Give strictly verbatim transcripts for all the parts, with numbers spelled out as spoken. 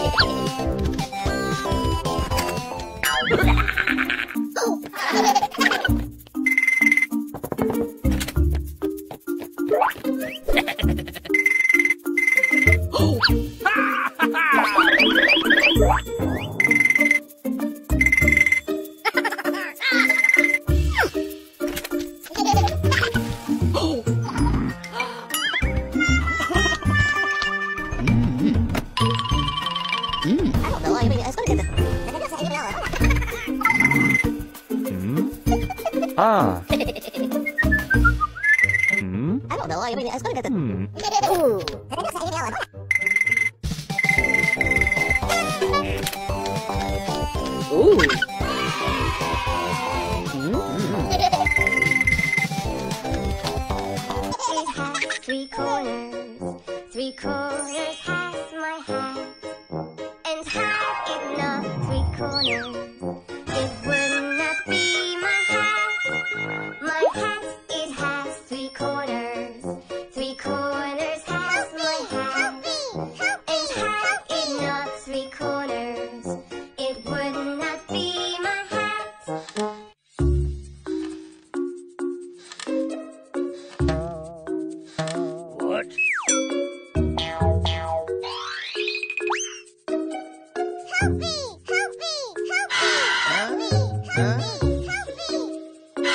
Ah. Hmm? I don't know. I mean, I was gonna get the. Hmm. Ooh. Ooh. It has three corners. Three corners has my hat. And had it not three corners, it would not be my hat. My hat, it has three corners. Three corners has my hat. And had it not three corners, it would not be my hat. What? Help me! Help me! Help me! Help me! Help me! Help me!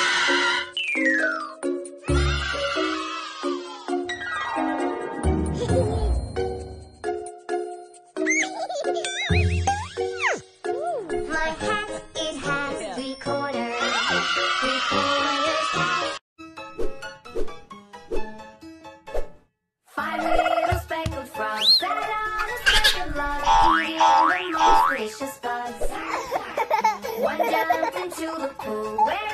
My hat, it has three corners. Three corners has. Five little speckled frogs sat on a speckled log, eating the most delicious bugs. One jumped into the pool where